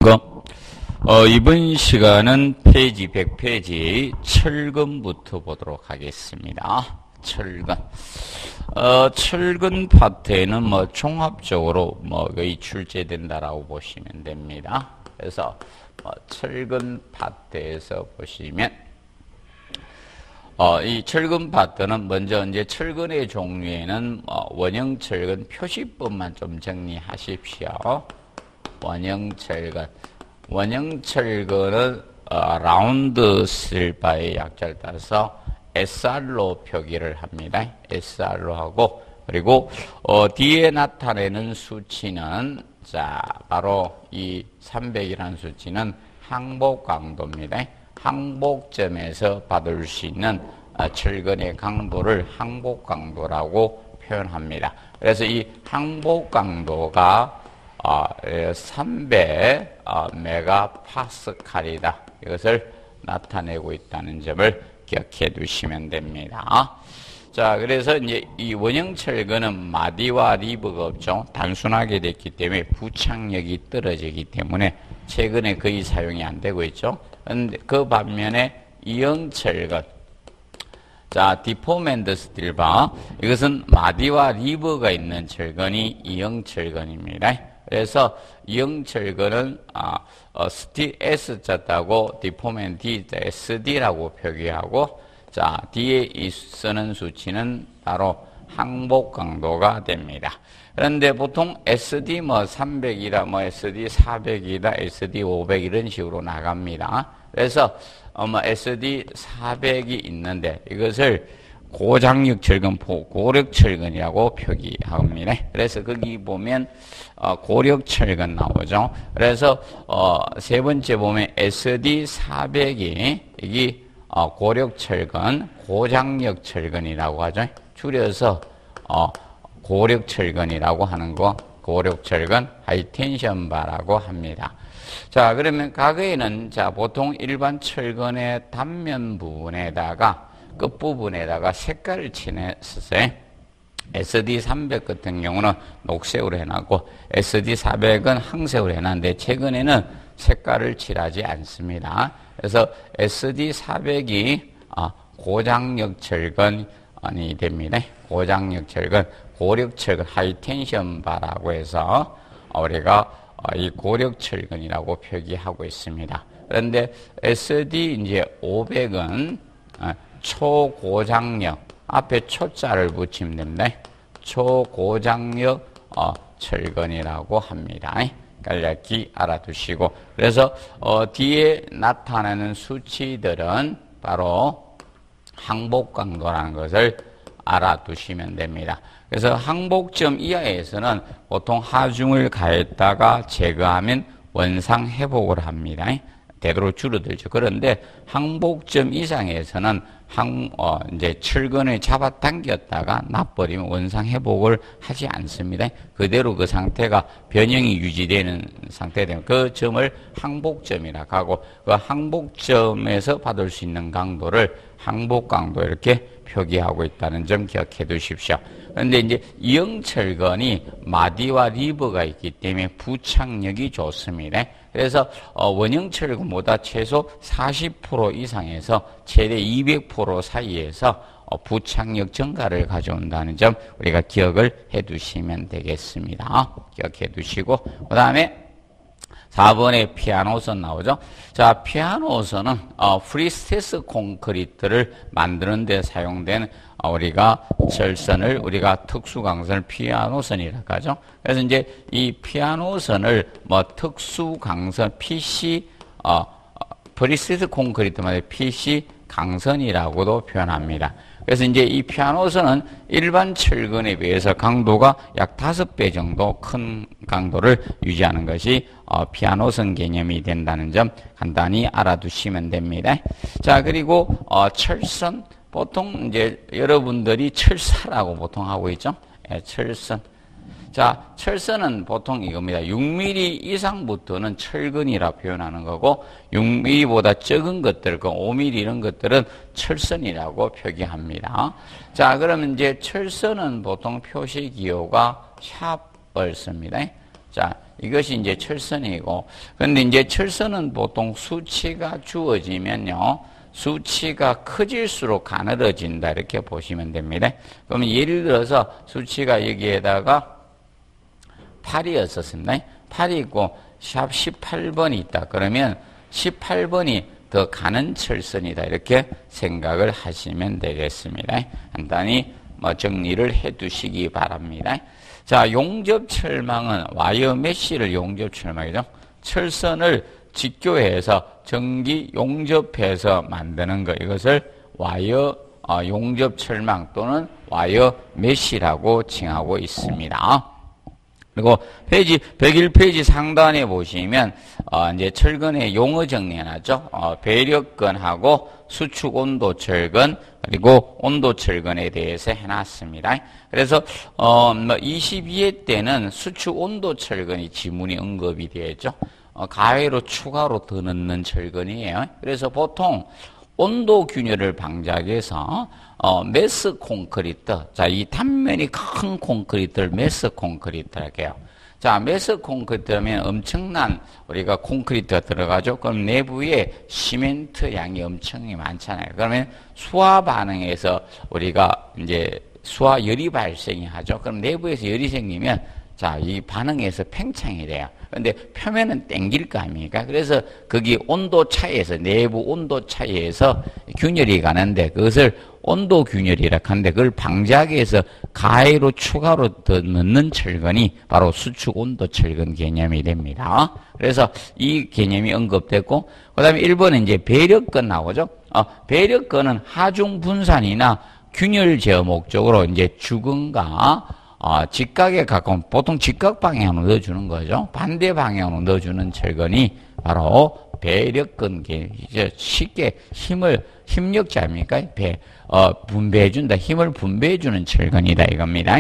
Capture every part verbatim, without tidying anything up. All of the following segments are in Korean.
거. 어, 이번 시간은 페이지 백 페이지 철근부터 보도록 하겠습니다. 철근. 어, 철근 파트에는 뭐 종합적으로 뭐 거의 출제된다라고 보시면 됩니다. 그래서 뭐 철근 파트에서 보시면 어, 이 철근 파트는 먼저 이제 철근의 종류에는 어, 원형 철근 표시법만 좀 정리하십시오. 원형 철근. 원형 철근은 어, 라운드 실바의 약자를 따라서 에스알로 표기를 합니다. 에스알로 하고, 그리고 어, 뒤에 나타내는 수치는 자 바로 이 삼백이라는 수치는 항복 강도입니다. 항복점에서 받을 수 있는 어, 철근의 강도를 항복 강도라고 표현합니다. 그래서 이 항복 강도가 어, 삼백 어, 메가파스칼이다. 이것을 나타내고 있다는 점을 기억해 두시면 됩니다. 자, 그래서 이제 이 원형 철근은 마디와 리브가 없죠. 단순하게 됐기 때문에 부착력이 떨어지기 때문에 최근에 거의 사용이 안 되고 있죠. 근데 그 반면에 이형 철근, 자, 디포맨드 스틸바, 이것은 마디와 리브가 있는 철근이 이형 철근입니다. 그래서 이형 철근은 아, 어, 스틸 S자 따고 디포맨 D, 에스디라고 표기하고, 자, 뒤에 이 쓰는 수치는 바로 항복 강도가 됩니다. 그런데 보통 에스디 뭐 삼백이다, 뭐 에스디 사백이다, 에스디 오백 이런 식으로 나갑니다. 그래서 어, 뭐 에스디 사백이 있는데 이것을 고장력 철근, 고력 철근이라고 표기합니다. 그래서 거기 보면 어, 고력 철근 나오죠. 그래서 어, 세 번째 보면 에스디 사백이 이게 어, 고력 철근, 고장력 철근이라고 하죠. 줄여서 어, 고력 철근이라고 하는 거, 고력 철근, 하이텐션 바라고 합니다. 자, 그러면 과거에는 자 보통 일반 철근의 단면 부분에다가 끝부분에다가 색깔을 칠했었어요. 에스디 삼백 같은 경우는 녹색으로 해놨고 에스디 사백은 황색으로 해놨는데 최근에는 색깔을 칠하지 않습니다. 그래서 에스디 사백이 고장력 철근이 됩니다. 고장력 철근, 고력 철근, 하이텐션 바라고 해서 우리가 이 고력 철근이라고 표기하고 있습니다. 그런데 에스디 이제 오백은 초고장력, 앞에 초자를 붙이면 됩니다. 초고장력 어, 철근이라고 합니다. 간략히 알아두시고, 그래서 어, 뒤에 나타나는 수치들은 바로 항복 강도라는 것을 알아두시면 됩니다. 그래서 항복점 이하에서는 보통 하중을 가했다가 제거하면 원상 회복을 합니다. 되도록 줄어들죠. 그런데 항복점 이상에서는 항, 어, 이제 철근을 잡아당겼다가 놔버리면 원상 회복을 하지 않습니다. 그대로 그 상태가 변형이 유지되는 상태가 되면 그 점을 항복점이라고 하고, 그 항복점에서 받을 수 있는 강도를 항복 강도 이렇게 표기하고 있다는 점 기억해 두십시오. 그런데 이제 이형 철근이 마디와 리브가 있기 때문에 부착력이 좋습니다. 그래서 어, 원형 철근보다 최소 사십 퍼센트 이상에서 최대 이백 퍼센트 사이에서 어, 부착력 증가를 가져온다는 점 우리가 기억을 해 두시면 되겠습니다. 기억해 두시고, 그 다음에 사 번에 피아노선 나오죠. 자, 피아노선은 어, 프리스테스 콘크리트를 만드는 데 사용된 어, 우리가 철선을 우리가 특수강선을 피아노선이라고 하죠. 그래서 이제 이 피아노선을 뭐 특수강선 피씨 어, 프리스테스 콘크리트만의 피씨 강선이라고도 표현합니다. 그래서 이제 이 피아노선은 일반 철근에 비해서 강도가 약 다섯 배 정도 큰 강도를 유지하는 것이 어, 피아노선 개념이 된다는 점 간단히 알아두시면 됩니다. 자, 그리고 어, 철선, 보통 이제 여러분들이 철사라고 보통 하고 있죠. 예, 철선. 자, 철선은 보통 이겁니다. 육 밀리미터 이상부터는 철근이라 표현하는 거고, 육 밀리미터보다 적은 것들, 그 오 밀리미터 이런 것들은 철선이라고 표기합니다. 자, 그러면 이제 철선은 보통 표시 기호가 샵을 씁니다. 자, 이것이 이제 철선이고, 근데 이제 철선은 보통 수치가 주어지면요, 수치가 커질수록 가늘어진다 이렇게 보시면 됩니다. 그러면 예를 들어서 수치가 여기에다가 팔이었었습니다. 팔이 있고 샵 십팔 번이 있다. 그러면 십팔 번이 더 가는 철선이다 이렇게 생각을 하시면 되겠습니다. 간단히 뭐 정리를 해 두시기 바랍니다. 자, 용접철망은 와이어 메쉬를 용접철망이죠. 철선을 직교해서 전기 용접해서 만드는 거, 이것을 와이어 어, 용접철망 또는 와이어 메쉬라고 칭하고 있습니다. 그리고 페이지 백일 페이지 상단에 보시면 어, 이제 철근의 용어 정리해놨죠. 어, 배력근하고 수축 온도 철근 그리고 온도 철근에 대해서 해놨습니다. 그래서 어, 뭐 이십이 회 때는 수축 온도 철근이 지문이 언급이 되었죠. 어, 가외로 추가로 더 넣는 철근이에요. 그래서 보통 온도 균열을 방지하기위해서 어, 메스 콘크리트, 자, 이 단면이 큰 콘크리트를 메스 콘크리트라고 해요. 자, 메스 콘크리트면 엄청난 우리가 콘크리트가 들어가죠. 그럼 내부에 시멘트 양이 엄청 많잖아요. 그러면 수화 반응에서 우리가 이제 수화 열이 발생이 하죠. 그럼 내부에서 열이 생기면 자, 이 반응에서 팽창이 돼요. 근데 표면은 땡길 거 아닙니까? 그래서 거기 온도 차이에서, 내부 온도 차이에서 균열이 가는데 그것을 온도 균열이라 하는데 그걸 방지하기 위해서 가해로 추가로 더 넣는 철근이 바로 수축 온도 철근 개념이 됩니다. 그래서 이 개념이 언급됐고, 그 다음에 일 번은 이제 배력근 나오죠. 어, 배력근은 하중 분산이나 균열 제어 목적으로 이제 주근과 어, 직각에 가까운, 보통 직각 방향으로 넣어주는 거죠. 반대 방향으로 넣어주는 철근이 바로 배력근, 이제 쉽게 힘을, 힘력자 아닙니까? 배, 어, 분배해준다. 힘을 분배해주는 철근이다. 이겁니다.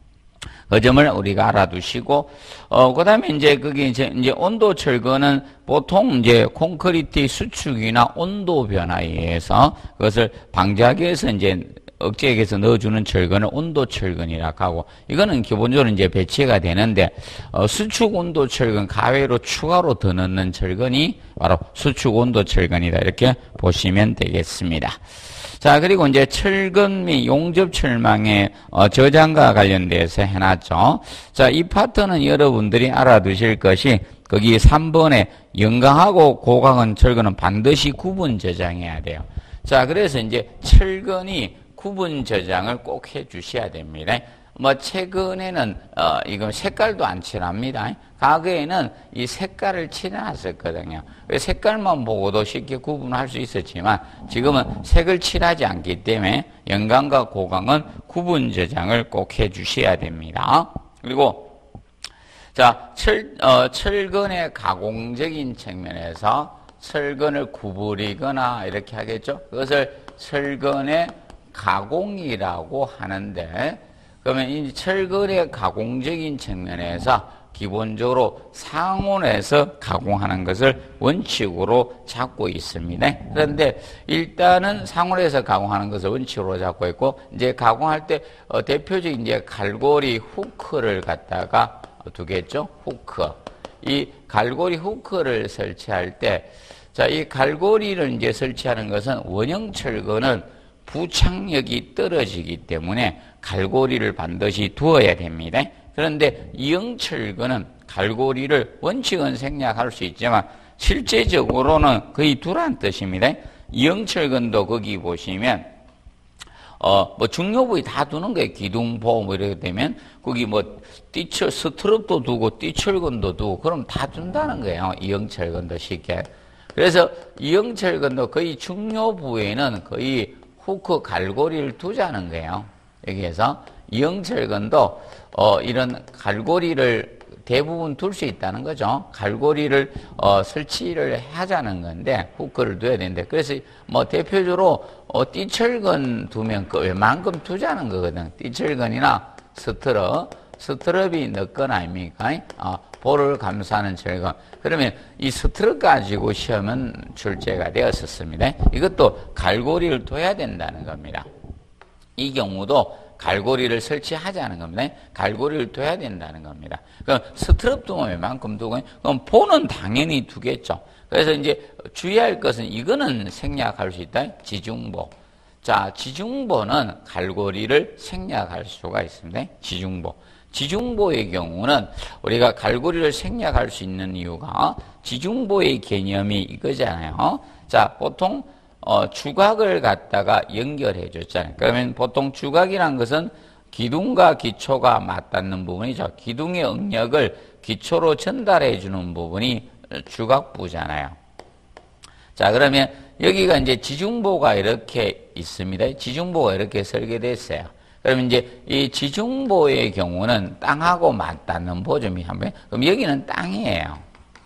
그 점을 우리가 알아두시고, 어, 그 다음에 이제 그게 이제, 이제 온도 철근은 보통 이제 콘크리트의 수축이나 온도 변화에 의해서 그것을 방지하기 위해서 이제 억제액에서 넣어주는 철근을 온도 철근이라고 하고, 이거는 기본적으로 이제 배치가 되는데, 어, 수축 온도 철근 가외로 추가로 더 넣는 철근이 바로 수축 온도 철근이다. 이렇게 보시면 되겠습니다. 자, 그리고 이제 철근 및 용접 철망의 어, 저장과 관련돼서 해놨죠. 자, 이 파트는 여러분들이 알아두실 것이 거기 삼 번에 영강하고 고강은 철근은 반드시 구분 저장해야 돼요. 자, 그래서 이제 철근이 구분 저장을 꼭 해 주셔야 됩니다. 뭐 최근에는 어 이거 색깔도 안 칠합니다. 과거에는 이 색깔을 칠해놨었거든요. 색깔만 보고도 쉽게 구분할 수 있었지만 지금은 색을 칠하지 않기 때문에 영강과 고강은 구분 저장을 꼭 해 주셔야 됩니다. 그리고 자, 철, 어, 철근의 가공적인 측면에서 철근을 구부리거나 이렇게 하겠죠. 그것을 철근의 가공이라고 하는데, 그러면 이 철근의 가공적인 측면에서 기본적으로 상온에서 가공하는 것을 원칙으로 잡고 있습니다. 그런데 일단은 상온에서 가공하는 것을 원칙으로 잡고 있고, 이제 가공할 때 어, 대표적인 이제 갈고리 후크를 갖다가 두겠죠. 후크. 이 갈고리 후크를 설치할 때, 자, 이 갈고리를 이제 설치하는 것은 원형 철근은 부착력이 떨어지기 때문에 갈고리를 반드시 두어야 됩니다. 그런데 이형철근은 갈고리를 원칙은 생략할 수 있지만 실제적으로는 거의 두란 뜻입니다. 이형철근도 거기 보시면 어, 뭐 중요 부위 다 두는 거예요. 기둥보 뭐 이렇게 되면 거기 뭐 띠철 스트럽도 두고 띠철근도 두고 그럼 다 둔다는 거예요. 이형철근도 쉽게. 그래서 이형철근도 거의 중요 부위에는 거의 후크 갈고리를 두자는 거예요. 여기에서 이형철근도 어, 이런 갈고리를 대부분 둘 수 있다는 거죠. 갈고리를 어, 설치를 하자는 건데 후크를 둬야 되는데, 그래서 뭐 대표적으로 어, 띠철근 두면 그 웬만큼 두자는 거거든. 띠철근이나 스트럽, 스트럽이 넣건 아닙니까? 어, 볼을 감싸는 철근. 그러면 이 스트럽 가지고 시험은 출제가 되었었습니다. 이것도 갈고리를 둬야 된다는 겁니다. 이 경우도 갈고리를 설치하자는 겁니다. 갈고리를 둬야 된다는 겁니다. 그럼 스트럽 두면 웬만큼 두고, 그럼 보는 당연히 두겠죠. 그래서 이제 주의할 것은 이거는 생략할 수 있다. 지중보. 자, 지중보는 갈고리를 생략할 수가 있습니다. 지중보. 지중보의 경우는 우리가 갈고리를 생략할 수 있는 이유가 지중보의 개념이 이거잖아요. 자, 보통 어, 주각을 갖다가 연결해 줬잖아요. 그러면 보통 주각이란 것은 기둥과 기초가 맞닿는 부분이죠. 기둥의 응력을 기초로 전달해 주는 부분이 주각부잖아요. 자, 그러면 여기가 이제 지중보가 이렇게 있습니다. 지중보가 이렇게 설계됐어요. 그러면 이제 이 지중보의 경우는 땅하고 맞닿는 보점이 한 번. 그럼 여기는 땅이에요.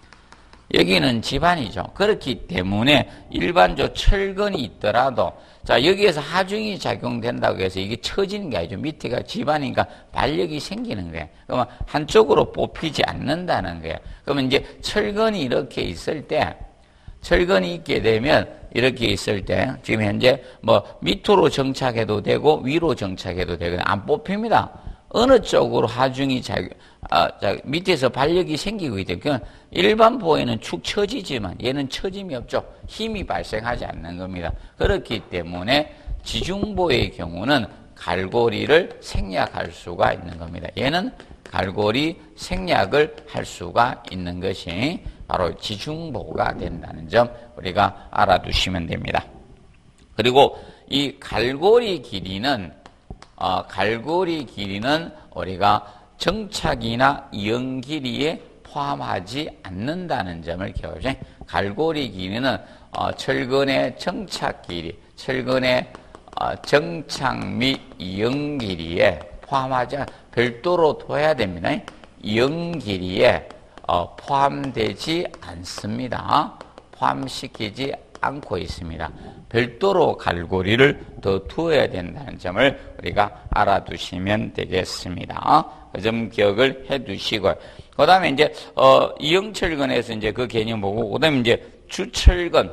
여기는 집안이죠. 그렇기 때문에 일반적으로 철근이 있더라도 자, 여기에서 하중이 작용된다고 해서 이게 처지는 게 아니죠. 밑에가 집안이니까 반력이 생기는 거예요. 그러면 한쪽으로 뽑히지 않는다는 거예요. 그러면 이제 철근이 이렇게 있을 때 철근이 있게 되면 이렇게 있을 때 지금 현재 뭐 밑으로 정착해도 되고 위로 정착해도 되고 안 뽑힙니다. 어느 쪽으로 하중이 작용, 아, 자, 밑에서 반력이 생기고 있대요. 그러니까 일반 보에는 축 처지지만 얘는 처짐이 없죠. 힘이 발생하지 않는 겁니다. 그렇기 때문에 지중보의 경우는 갈고리를 생략할 수가 있는 겁니다. 얘는 갈고리 생략을 할 수가 있는 것이 바로 지중보가 된다는 점 우리가 알아두시면 됩니다. 그리고 이 갈고리 길이는 어, 갈고리 길이는 우리가 정착이나 이응 길이에 포함하지 않는다는 점을 기억하세요. 갈고리 길이는 어, 철근의 정착 길이, 철근의 어, 정착 및 이응 길이에 포함하지 않, 별도로 둬야 됩니다. 이응 길이에 어, 포함되지 않습니다. 포함시키지 않고 있습니다. 별도로 갈고리를 더 두어야 된다는 점을 우리가 알아두시면 되겠습니다. 그 점 기억을 해 두시고요. 그 다음에 이제, 어, 이형철근에서 이제 그 개념 보고, 그 다음에 이제 주철근.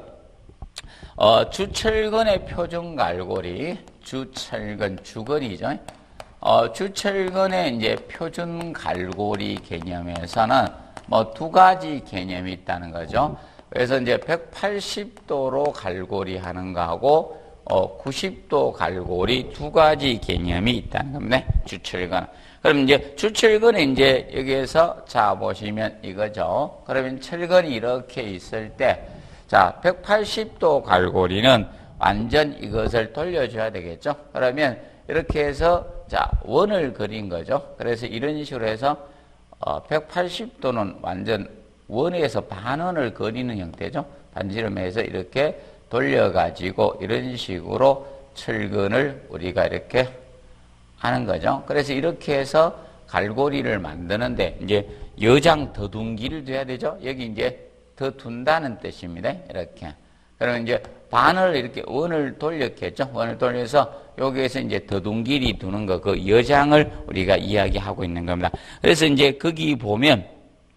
어, 주철근의 표준 갈고리, 주철근, 주근이죠. 어, 주철근의 이제 표준 갈고리 개념에서는 뭐 두 가지 개념이 있다는 거죠. 그래서 이제 백팔십 도로 갈고리 하는 거하고, 어, 구십 도 갈고리 두 가지 개념이 있다는 겁니다. 주철근. 그럼 이제 주철근에 이제 여기에서 자, 보시면 이거죠. 그러면 철근이 이렇게 있을 때, 자, 백팔십 도 갈고리는 완전 이것을 돌려줘야 되겠죠. 그러면 이렇게 해서 자, 원을 그린 거죠. 그래서 이런 식으로 해서 어, 백팔십 도는 완전 원에서 반원을 그리는 형태죠. 반지름해서 이렇게 돌려가지고 이런 식으로 철근을 우리가 이렇게 하는 거죠. 그래서 이렇게 해서 갈고리를 만드는데 이제 여장 더 둔기를 둬야 되죠. 여기 이제 더 둔다는 뜻입니다. 이렇게. 그러면 이제 반을 이렇게 원을 돌렸겠죠. 원을 돌려서 여기에서 이제 더 둔기를 두는 거, 그 여장을 우리가 이야기하고 있는 겁니다. 그래서 이제 거기 보면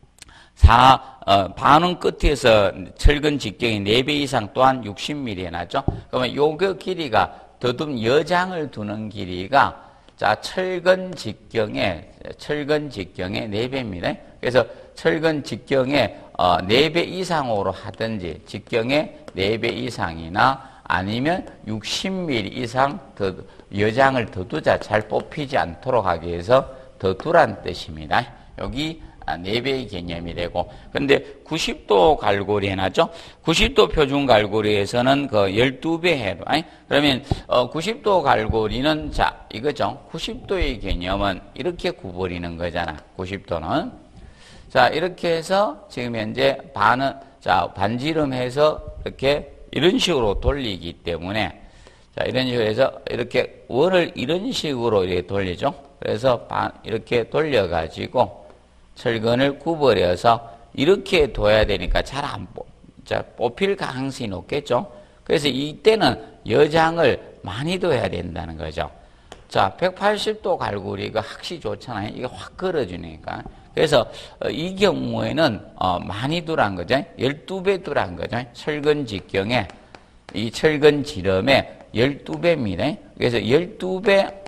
사, 어, 반원 끝에서 철근 직경이 네 배 이상 또한 육십 밀리미터 나죠. 그러면 요거 길이가 더듬 여장을 두는 길이가 자, 철근 직경의, 철근 직경의 네 배입니다. 그래서 철근 직경의 어, 네 배 이상으로 하든지, 직경의 네 배 이상이나 아니면 육십 밀리미터 이상 더, 여장을 더 두자, 잘 뽑히지 않도록 하기 위해서 더 두란 뜻입니다. 여기 네 배의 개념이 되고, 근데 구십 도 갈고리 해놨죠? 구십 도 표준 갈고리에서는 그 십이 배 해도, 아니? 그러면, 어, 구십 도 갈고리는, 자, 이거죠? 구십 도의 개념은 이렇게 구부리는 거잖아. 구십 도는. 자, 이렇게 해서 지금 현재 반은, 자, 반지름 해서 이렇게 이런 식으로 돌리기 때문에, 자, 이런 식으로 해서 이렇게 원을 이런 식으로 이렇게 돌리죠? 그래서 반, 이렇게 돌려가지고, 철근을 구부려서 이렇게 둬야 되니까 잘 안 뽑, 자, 뽑힐 가능성이 높겠죠. 그래서 이때는 여장을 많이 둬야 된다는 거죠. 자, 백팔십 도 갈고리가 확실히 좋잖아요. 이게 확 걸어주니까. 그래서 이 경우에는 어, 많이 두란 거죠. 십이 배 두란 거죠. 철근 직경에, 이 철근 지름에 십이 배입니다. 그래서 십이 배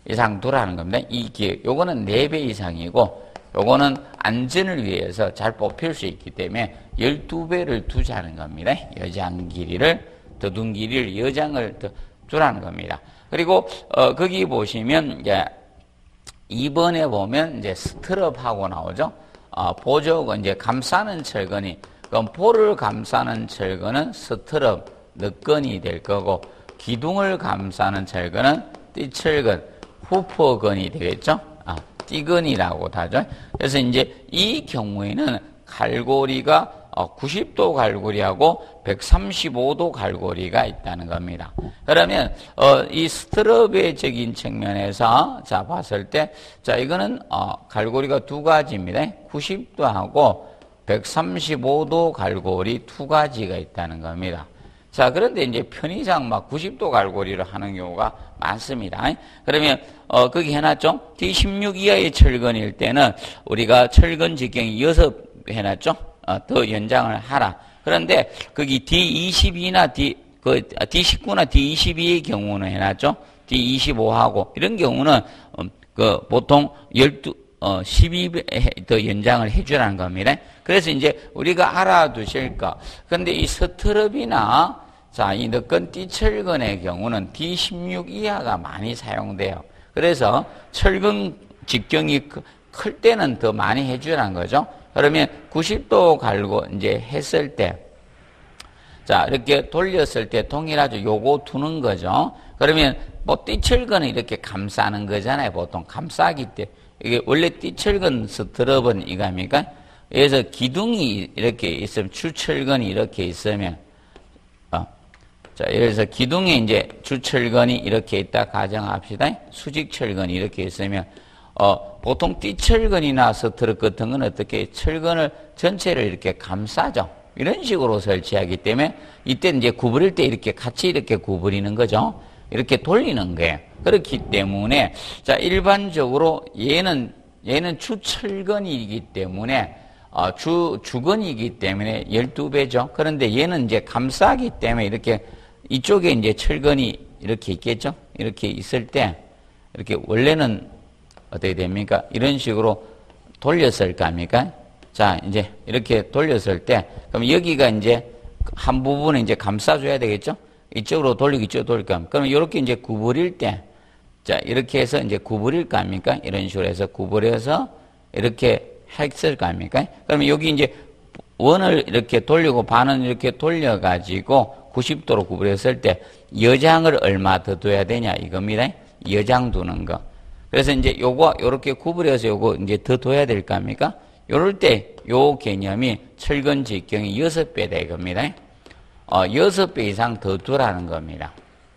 이상 두라는 겁니다. 이 기, 요거는 네 배 이상이고, 요거는 안전을 위해서 잘 뽑힐 수 있기 때문에 열두 배를 두자는 겁니다. 여장 길이를, 더 둔 길이를 여장을 더 두라는 겁니다. 그리고, 어, 거기 보시면, 이제, 이 번에 보면, 이제, 스트럽하고 나오죠. 어, 보조건, 이제, 감싸는 철근이, 그럼 볼을 감싸는 철근은 스트럽, 늑건이 될 거고, 기둥을 감싸는 철근은 띠철근, 후퍼건이 되겠죠? 아, 띠건이라고 하죠. 그래서 이제 이 경우에는 갈고리가 구십 도 갈고리하고 백삼십오 도 갈고리가 있다는 겁니다. 그러면 어, 이 스트럽의적인 측면에서 자 봤을 때, 자 이거는 어, 갈고리가 두 가지입니다. 구십 도하고 백삼십오 도 갈고리 두 가지가 있다는 겁니다. 자, 그런데 이제 편의상 막 구십 도 갈고리를 하는 경우가 많습니다. 그러면, 어, 거기 해놨죠? 디 십육 이하의 철근일 때는 우리가 철근 직경이 여섯 해놨죠? 어, 더 연장을 하라. 그런데 거기 디 이십이나 D, 그, 디 십구나 디 이십이의 경우는 해놨죠? 디 이십오하고 이런 경우는, 음, 그, 보통 열두, 어, 십이 배 더 연장을 해주라는 겁니다. 그래서 이제 우리가 알아두실 거. 근데 이 스트럽이나, 자, 이 늑건 띠철근의 경우는 디 십육 이하가 많이 사용돼요. 그래서 철근 직경이 클 때는 더 많이 해주라는 거죠. 그러면 구십 도 갈고 이제 했을 때, 자, 이렇게 돌렸을 때 동일하죠. 요거 두는 거죠. 그러면 뭐 띠철근은 이렇게 감싸는 거잖아요. 보통 감싸기 때. 이게 원래 띠철근 스트럽은 이겁니까? 여기서 기둥이 이렇게 있으면, 주철근이 이렇게 있으면, 어. 자, 여기서 기둥에 이제 주철근이 이렇게 있다 가정합시다. 수직철근이 이렇게 있으면, 어, 보통 띠철근이나 스트럽 같은 건 어떻게 철근을 전체를 이렇게 감싸죠. 이런 식으로 설치하기 때문에 이때 이제 구부릴 때 이렇게 같이 이렇게 구부리는 거죠. 이렇게 돌리는 거예요. 그렇기 때문에, 자, 일반적으로 얘는, 얘는 주철근이기 때문에, 어, 주, 주근이기 때문에 열두 배죠. 그런데 얘는 이제 감싸기 때문에 이렇게 이쪽에 이제 철근이 이렇게 있겠죠? 이렇게 있을 때, 이렇게 원래는 어떻게 됩니까? 이런 식으로 돌렸을 거 아닙니까? 자, 이제 이렇게 돌렸을 때, 그럼 여기가 이제 한 부분을 이제 감싸줘야 되겠죠? 이쪽으로 돌리고 이쪽으로 돌릴 거 아닙니까? 그러면 이렇게 이제 구부릴 때, 자, 이렇게 해서 이제 구부릴 거 아닙니까? 이런 식으로 해서 구부려서 이렇게 했을 거 아닙니까? 그러면 여기 이제 원을 이렇게 돌리고 반은 이렇게 돌려가지고 구십 도로 구부렸을 때 여장을 얼마 더 둬야 되냐 이겁니다. 여장 두는 거. 그래서 이제 요거 요렇게 구부려서 요거 이제 더 둬야 될 거 아닙니까? 요럴 때 요 개념이 철근 직경이 여섯 배다 이겁니다. 어, 여섯 배 이상 더 두라는 겁니다.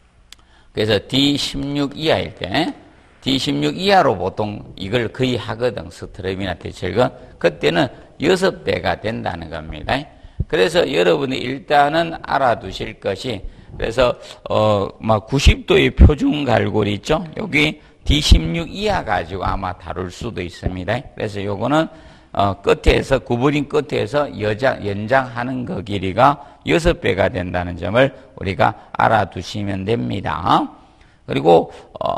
그래서 디 십육 이하일 때, 디 십육 이하로 보통 이걸 거의 하거든. 스트럽이나 띠철근. 그때는 여섯 배가 된다는 겁니다. 그래서 여러분이 일단은 알아두실 것이, 그래서, 어, 막 구십 도의 표준 갈고리 있죠? 여기 디 십육 이하 가지고 아마 다룰 수도 있습니다. 그래서 요거는, 어, 끝에서, 구부린 끝에서 여장, 연장하는 그 길이가 여섯 배가 된다는 점을 우리가 알아두시면 됩니다. 그리고,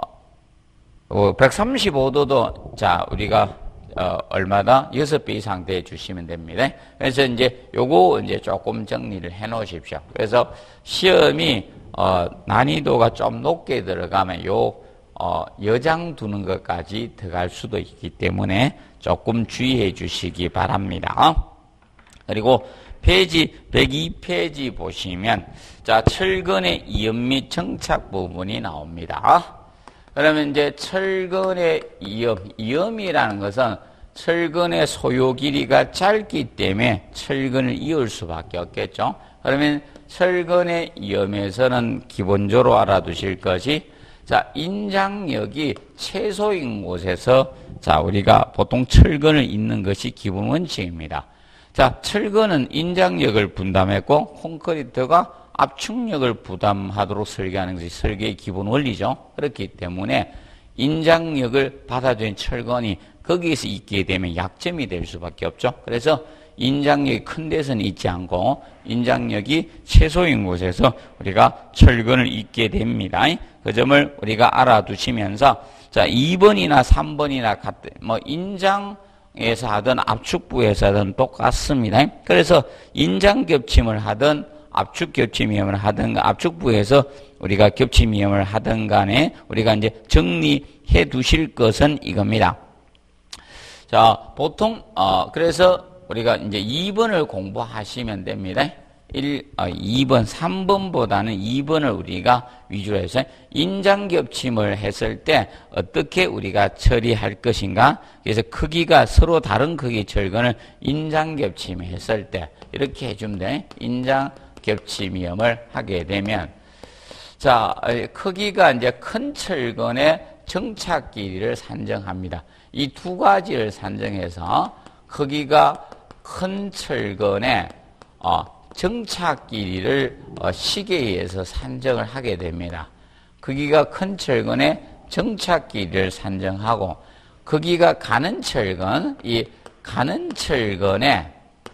어, 백삼십오 도도, 자, 우리가, 어, 얼마다? 여섯 배 이상 돼 주시면 됩니다. 그래서 이제 요거 이제 조금 정리를 해 놓으십시오. 그래서 시험이, 어, 난이도가 좀 높게 들어가면 요, 어, 여장 두는 것까지 들어갈 수도 있기 때문에 조금 주의해 주시기 바랍니다. 그리고 페이지 백이 페이지 보시면, 자, 철근의 이음 및 정착 부분이 나옵니다. 그러면 이제 철근의 이음, 이음이라는 것은 철근의 소요 길이가 짧기 때문에 철근을 이을 수밖에 없겠죠. 그러면 철근의 이음에서는 기본적으로 알아두실 것이, 자, 인장력이 최소인 곳에서, 자, 우리가 보통 철근을 잇는 것이 기본 원칙입니다. 자, 철근은 인장력을 분담했고, 콘크리트가 압축력을 부담하도록 설계하는 것이 설계의 기본 원리죠. 그렇기 때문에 인장력을 받아들인 철근이 거기에서 있게 되면 약점이 될 수밖에 없죠. 그래서 인장력이 큰 데서는 있지 않고 인장력이 최소인 곳에서 우리가 철근을 잇게 됩니다. 그 점을 우리가 알아두시면서 자, 이 번이나 삼 번이나 같은 뭐 인장에서 하든 압축부에서 하든 똑같습니다. 그래서 인장 겹침을 하든 압축 겹침 위험을 하든 압축부에서 우리가 겹침 위험을 하든 간에 우리가 이제 정리해 두실 것은 이겁니다. 자, 보통 어 그래서 우리가 이제 이 번을 공부하시면 됩니다. 일, 어, 이 번, 삼 번보다는 이 번을 우리가 위주로 해서 인장 겹침을 했을 때 어떻게 우리가 처리할 것인가. 그래서 크기가 서로 다른 크기의 철근을 인장 겹침했을 때 이렇게 해주면 돼. 인장 겹침 위험을 하게 되면 자, 크기가 이제 큰 철근의 정착 길이를 산정합니다. 이 두 가지를 산정해서 크기가 큰 철근의 어, 정착 길이를 어, 식에 의해서 산정을 하게 됩니다. 크기가 큰 철근의 정착 길이를 산정하고 크기가 가는 철근, 이 가는 철근의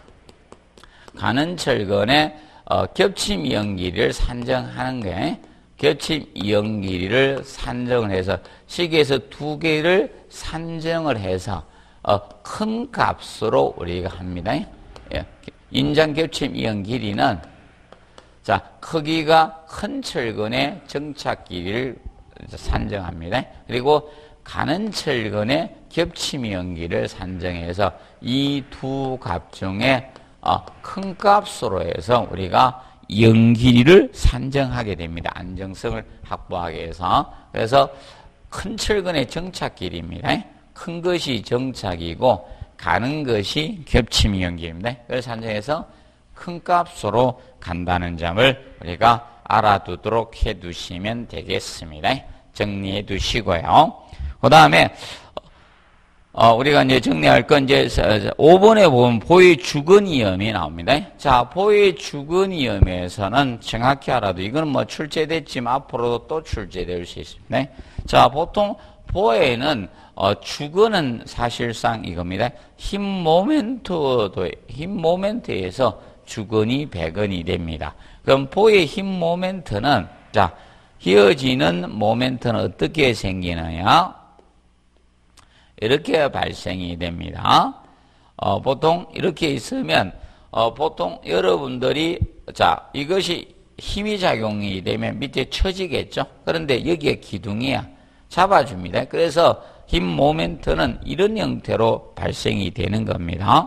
가는 철근의 어, 겹침 이용 길이를 산정하는 게 겹침 이용 길이를 산정을 해서 식에서 두 개를 산정을 해서 어, 큰 값으로 우리가 합니다. 예. 인장 겹침 이용 길이는 자 크기가 큰 철근의 정착 길이를 산정합니다. 그리고 가는 철근의 겹침 이용 길이를 산정해서 이 두 값 중에 어, 큰 값으로 해서 우리가 이용 길이를 산정하게 됩니다. 안정성을 확보하기 위해서. 그래서 큰 철근의 정착 길이입니다. 큰 것이 정착이고 가는 것이 겹침 이용 길이입니다. 그래서 산정해서 큰 값으로 간다는 점을 우리가 알아두도록 해두시면 되겠습니다. 정리해 두시고요. 그 다음에 어, 우리가 이제 정리할 건 이제 오 번에 보면 보의 주근이염이 나옵니다. 자, 보의 주근이염에서는 정확히 알아도 이거는 뭐 출제됐지만 앞으로도 또 출제될 수 있습니다. 자, 보통 보에는 어, 주근은 사실상 이겁니다. 힘 모멘트도 힘 모멘트에서 주근이 배근이 됩니다. 그럼 보의 힘 모멘트는 자, 휘어지는 모멘트는 어떻게 생기느냐? 이렇게 발생이 됩니다. 어, 보통 이렇게 있으면 어, 보통 여러분들이 자 이것이 힘이 작용이 되면 밑에 처지겠죠. 그런데 여기에 기둥이야 잡아줍니다. 그래서 힘 모멘트는 이런 형태로 발생이 되는 겁니다.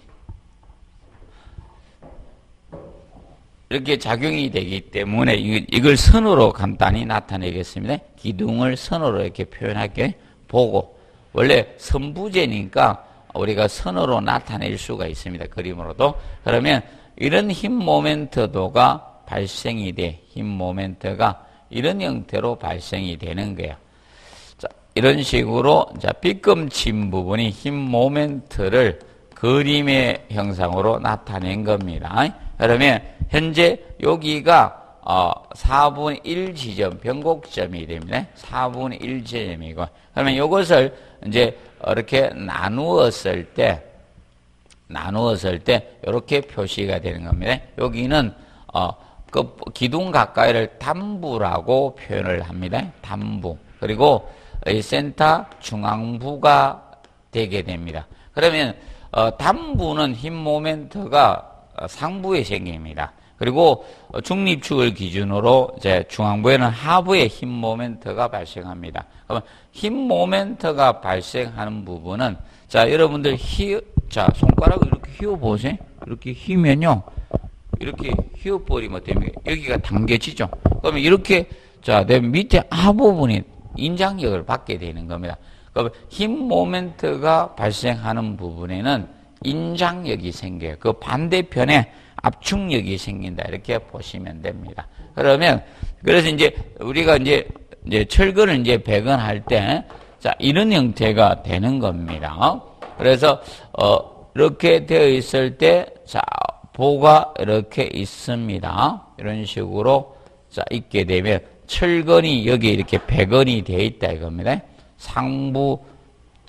이렇게 작용이 되기 때문에 이걸 선으로 간단히 나타내겠습니다. 기둥을 선으로 이렇게 표현할게 보고 원래 선부제니까 우리가 선으로 나타낼 수가 있습니다. 그림으로도. 그러면 이런 힘 모멘트도가 발생이 돼. 힘 모멘트가 이런 형태로 발생이 되는 거예요. 자, 이런 식으로 자, 빗금친 부분이 힘 모멘트를 그림의 형상으로 나타낸 겁니다. 그러면 현재 여기가 어, 사분의 일 지점, 변곡점이 됩니다. 사분의 일 지점이고. 그러면 이것을 이제 이렇게 나누었을 때, 나누었을 때, 이렇게 표시가 되는 겁니다. 여기는, 어, 그 기둥 가까이를 단부라고 표현을 합니다. 단부. 그리고 이 센터 중앙부가 되게 됩니다. 그러면, 어, 단부는 힘 모멘트가 상부에 생깁니다. 그리고 중립축을 기준으로 이제 중앙부에는 하부에 힘 모멘트가 발생합니다. 그러면 힘 모멘트가 발생하는 부분은 자 여러분들 휘, 자 손가락을 이렇게 휘어 보세요. 이렇게 휘면요, 이렇게 휘어 버리면 됩니다. 여기가 당겨지죠. 그러면 이렇게 자 내 밑에 하부분이 인장력을 받게 되는 겁니다. 그러면 힘 모멘트가 발생하는 부분에는 인장력이 생겨요. 그 반대편에 압축력이 생긴다. 이렇게 보시면 됩니다. 그러면, 그래서 이제, 우리가 이제, 이제 철근을 이제 배근할 때, 자, 이런 형태가 되는 겁니다. 그래서, 어, 이렇게 되어 있을 때, 자, 보가 이렇게 있습니다. 이런 식으로, 자, 있게 되면, 철근이 여기 이렇게 배근이 되어 있다 이겁니다. 상부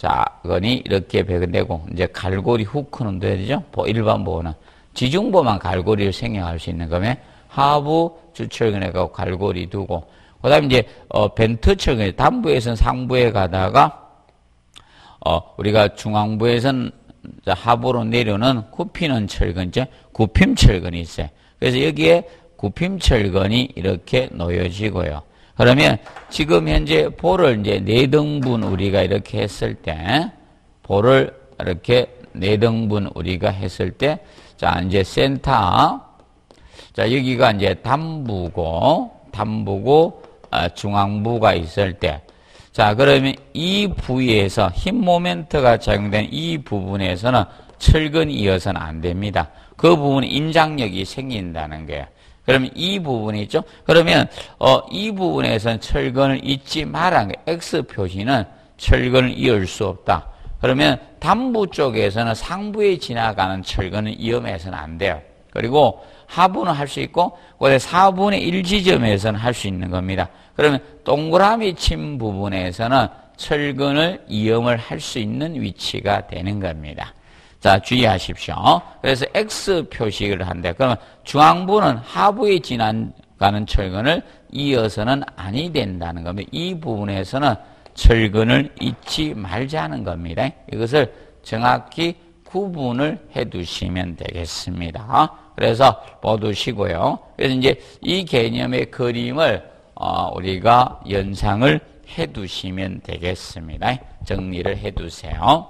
자건이 이렇게 배근되고 이제 갈고리 후크는 돼야 되죠. 일반 보호는 지중보만 갈고리를 생략할 수 있는 거면 하부 주철근에 가고 갈고리 두고 그다음에 이제 어 벤트 철근 단부에서는 상부에 가다가 어 우리가 중앙부에서는 하부로 내려오는 굽히는 철근 이제 굽힘 철근이 있어요. 그래서 여기에 굽힘 철근이 이렇게 놓여지고요. 그러면 지금 현재 볼을 이제 네 등분 우리가 이렇게 했을 때 볼을 이렇게 네 등분 우리가 했을 때 자 이제 센터 자 여기가 이제 단부고 단부고 아, 중앙부가 있을 때 자 그러면 이 부위에서 힘 모멘트가 작용된 이 부분에서는 철근이 이어서는 안 됩니다. 그 부분에 인장력이 생긴다는 거예요. 그러면 이 부분이 있죠. 그러면 어, 이 부분에서는 철근을 잊지 말라는 거예요. X 표시는 철근을 이을 수 없다. 그러면 단부 쪽에서는 상부에 지나가는 철근을 이음해서는 안 돼요. 그리고 하부는 할 수 있고 그다음에 사분의 일 지점에서는 할 수 있는 겁니다. 그러면 동그라미 친 부분에서는 철근을 이음을 할 수 있는 위치가 되는 겁니다. 자, 주의하십시오. 그래서 X 표시를 한다. 그러면 중앙부는 하부에 지나가는 철근을 이어서는 아니 된다는 겁니다. 이 부분에서는 철근을 잊지 말자는 겁니다. 이것을 정확히 구분을 해 두시면 되겠습니다. 그래서 보두시고요. 그래서 이제 이 개념의 그림을 어, 우리가 연상을 해 두시면 되겠습니다. 정리를 해 두세요.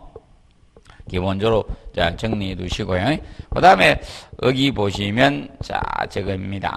기본적으로 자 정리해 두시고요. 그 다음에 여기 보시면 자 저겁니다.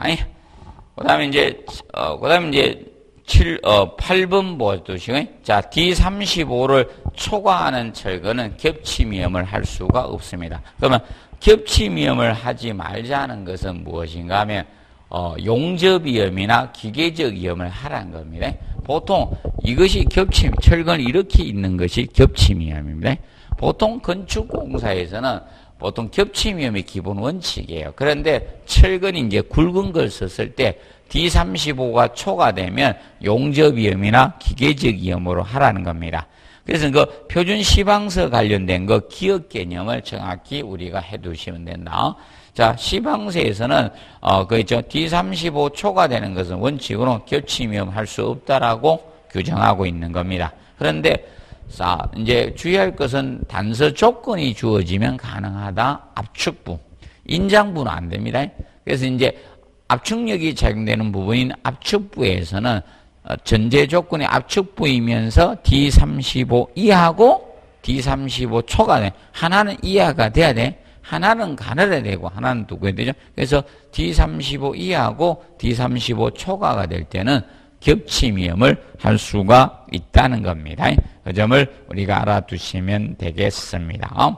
그 다음에 이제 어, 그 다음에 이제 칠, 어, 팔 번 보시고요. 자 디 삼십오를 초과하는 철근은 겹침위험을 할 수가 없습니다. 그러면 겹침위험을 하지 말자는 것은 무엇인가 하면 어, 용접위험이나 기계적 위험을 하라는 겁니다. 보통 이것이 겹침, 철근이 이렇게 있는 것이 겹침위험입니다. 보통 건축공사에서는 보통 겹침위험이 기본 원칙이에요. 그런데 철근이 이제 굵은 걸 썼을 때 디 삼십오가 초과되면 용접위험이나 기계적 위험으로 하라는 겁니다. 그래서 그 표준 시방서 관련된 거 기억 개념을 정확히 우리가 해 두시면 된다. 자, 시방서에서는 어, 그 있죠. 디 삼십오 초과되는 것은 원칙으로 겹침위험 할 수 없다라고 규정하고 있는 겁니다. 그런데 자, 이제 주의할 것은 단서 조건이 주어지면 가능하다. 압축부. 인장부는 안 됩니다. 그래서 이제 압축력이 작용되는 부분인 압축부에서는 전제 조건이 압축부이면서 디 삼십오 이하고 디 삼십오 초과돼. 하나는 이하가 돼야 돼. 하나는 가늘어야 되고 하나는 두꺼야 되죠. 그래서 디 삼십오 이하고 디 삼십오 초과가 될 때는 겹침위험을 할 수가 있다는 겁니다. 그 점을 우리가 알아두시면 되겠습니다.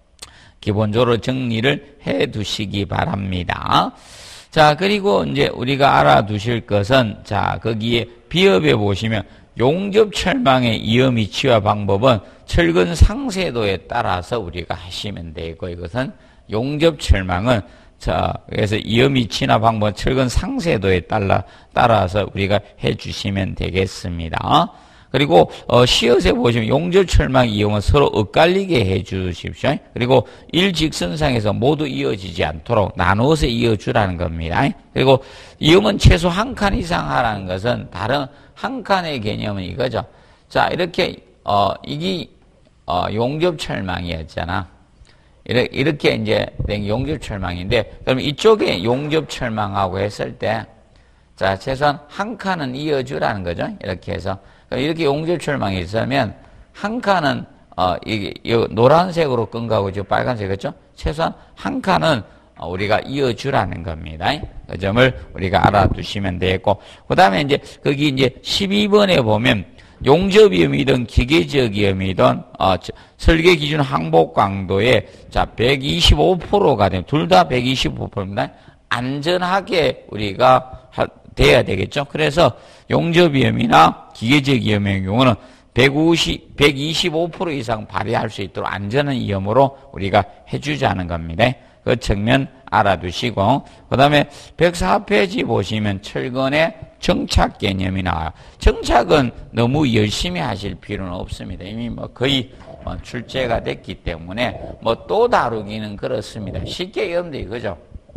기본적으로 정리를 해 두시기 바랍니다. 자, 그리고 이제 우리가 알아두실 것은, 자, 거기에 비읍에 보시면 용접철망의 이음 위치와 방법은 철근 상세도에 따라서 우리가 하시면 되고, 이것은 용접철망은 자, 그래서 이음 위치나 방법, 철근 상세도에 따라, 따라서 우리가 해 주시면 되겠습니다. 그리고, 어, 시옷에 보시면 용접철망 이음은 서로 엇갈리게 해 주십시오. 그리고 일직선상에서 모두 이어지지 않도록 나누어서 이어주라는 겁니다. 그리고 이음은 최소 한 칸 이상 하라는 것은 다른 한 칸의 개념은 이거죠. 자, 이렇게, 어, 이게, 어, 용접철망이었잖아. 이렇게, 이렇게 이제 된 용접철망인데, 그럼 이쪽에 용접철망하고 했을 때, 자, 최소한 한 칸은 이어주라는 거죠. 이렇게 해서. 이렇게 용접철망이 있으면, 한 칸은, 어, 이게, 이 노란색으로 끈 거하고 지금 빨간색이었죠? 최소한 한 칸은 우리가 이어주라는 겁니다. 그 점을 우리가 알아두시면 되겠고, 그 다음에 이제, 거기 이제 십이 번에 보면, 용접위험이든 기계적위험이든 어, 설계 기준 항복 강도에 자 백이십오 퍼센트가 되면 둘 다 백이십오 퍼센트입니다. 안전하게 우리가 하, 돼야 되겠죠. 그래서 용접위험이나 기계적위험의 경우는 백오십, 백이십오 퍼센트 이상 발휘할 수 있도록 안전한 위험으로 우리가 해주자는 겁니다. 그 측면 알아두시고, 그 다음에 백사 페이지 보시면 철근의 정착 개념이 나와요. 정착은 너무 열심히 하실 필요는 없습니다. 이미 뭐 거의 출제가 됐기 때문에 뭐 또 다루기는 그렇습니다. 쉽게 여러분들 이거죠.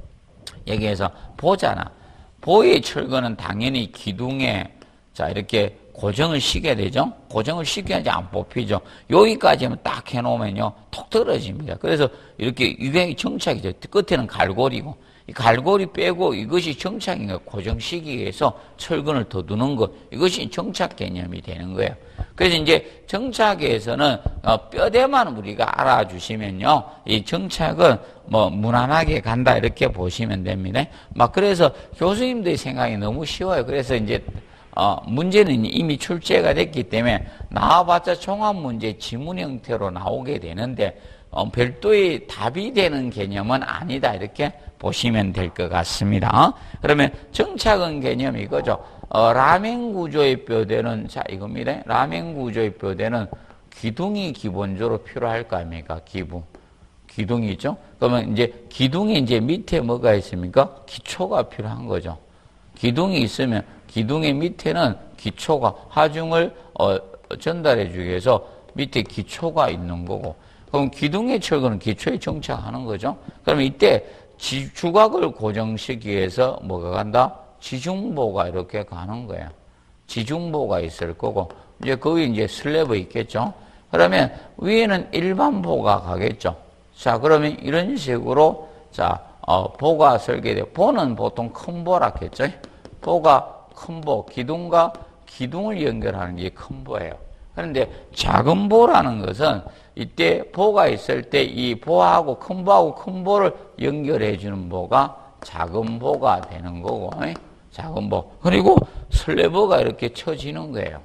여기에서 보잖아. 보의 철근은 당연히 기둥에 자 이렇게 고정을 시켜야 되죠. 고정을 시켜야지 안 뽑히죠. 여기까지만 딱 해놓으면요 톡 떨어집니다. 그래서 이렇게 이게 정착이죠. 끝에는 갈고리고 이 갈고리 빼고 이것이 정착인가 고정시키기 위해서 철근을 더 두는 것, 이것이 정착 개념이 되는 거예요. 그래서 이제 정착에서는 어, 뼈대만 우리가 알아주시면요 이 정착은 뭐 무난하게 간다 이렇게 보시면 됩니다. 막 그래서 교수님들의 생각이 너무 쉬워요. 그래서 이제 어, 문제는 이미 출제가 됐기 때문에 나와봤자 종합문제 지문 형태로 나오게 되는데 어, 별도의 답이 되는 개념은 아니다 이렇게 보시면 될 것 같습니다. 그러면 정착은 개념이 이거죠. 어, 라멘 구조의 뼈대는 자 이겁니다. 라멘 구조의 뼈대는 기둥이 기본적으로 필요할 거 아닙니까? 기부. 기둥이 있죠? 그러면 이제 기둥이 이제 밑에 뭐가 있습니까? 기초가 필요한 거죠. 기둥이 있으면 기둥의 밑에는 기초가 하중을 어, 전달해 주기 위해서 밑에 기초가 있는 거고, 그럼 기둥의 철근은 기초에 정착하는 거죠. 그러면 이때 지, 주각을 고정시키기 위해서 뭐가 간다? 지중보가 이렇게 가는 거예요. 지중보가 있을 거고, 이제 거기 이제 슬래브 있겠죠. 그러면 위에는 일반보가 가겠죠. 자, 그러면 이런 식으로 자 어, 보가 설계돼. 보는 보통 큰 보라겠죠. 보가 큰 보, 기둥과 기둥을 연결하는 게 큰 보예요. 그런데 작은 보라는 것은 이때 보가 있을 때 이 보하고 큰 보하고 큰 보를 연결해 주는 보가 작은 보가 되는 거고, 작은 보. 그리고 슬래버가 이렇게 쳐지는 거예요.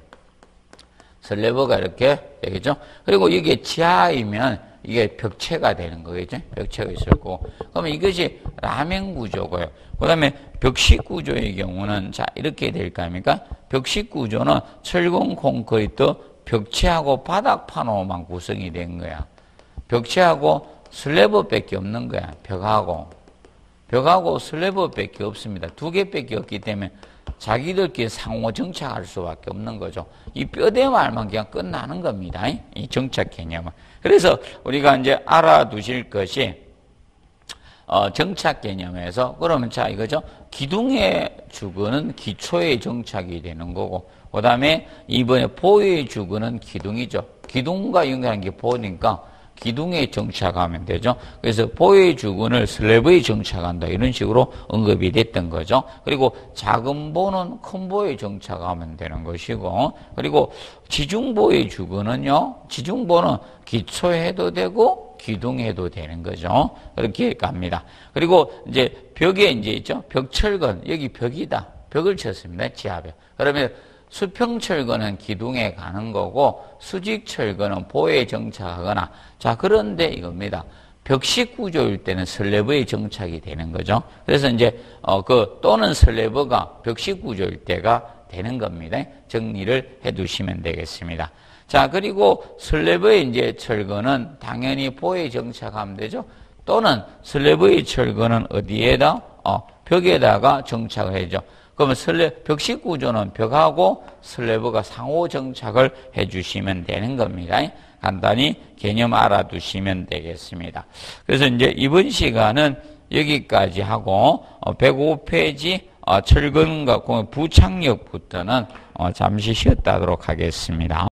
슬래버가 이렇게 되겠죠. 그리고 이게 지하이면 이게 벽체가 되는 거겠죠. 벽체가 있을 거고. 그러면 이것이 라멘 구조고요. 그 다음에 벽식 구조의 경우는 자 이렇게 될 거 아닙니까? 벽식 구조는 철근 콘크리트 벽체하고 바닥판으로만 구성이 된 거야. 벽체하고 슬래브밖에 없는 거야. 벽하고 벽하고 슬래브밖에 없습니다. 두 개밖에 없기 때문에 자기들끼리 상호 정착할 수밖에 없는 거죠. 이 뼈대말만 그냥 끝나는 겁니다. 이 정착 개념은. 그래서 우리가 이제 알아두실 것이 어, 정착 개념에서 그러면 자 이거죠. 기둥의 주근은 기초의 정착이 되는 거고, 그 다음에 이번에 보의 주근은 기둥이죠. 기둥과 연결한 게 보니까 기둥에 정착하면 되죠. 그래서 보의 주근을 슬래브에 정착한다 이런 식으로 언급이 됐던 거죠. 그리고 작은 보는 큰 보에 정착하면 되는 것이고, 그리고 지중보의 주근은요, 지중보는 기초해도 되고 기둥해도 되는 거죠. 그렇게 갑니다. 그리고 이제 벽에 이제 있죠. 벽철근, 여기 벽이다. 벽을 쳤습니다. 지하벽. 그러면 수평철근은 기둥에 가는 거고 수직철근은 보에 정착하거나, 자 그런데 이겁니다. 벽식 구조일 때는 슬래브에 정착이 되는 거죠. 그래서 이제 어 그 또는 슬래브가 벽식 구조일 때가 되는 겁니다. 정리를 해 두시면 되겠습니다. 자, 그리고 슬래브의 이제 철근은 당연히 보에 정착하면 되죠. 또는 슬래브의 철근은 어디에다? 어, 벽에다가 정착을 해죠. 그러면 슬래, 벽식 구조는 벽하고 슬래브가 상호 정착을 해 주시면 되는 겁니다. 간단히 개념 알아두시면 되겠습니다. 그래서 이제 이번 시간은 여기까지 하고, 어, 백오 페이지, 어, 철근과 부착력부터는 어, 잠시 쉬었다 하도록 하겠습니다.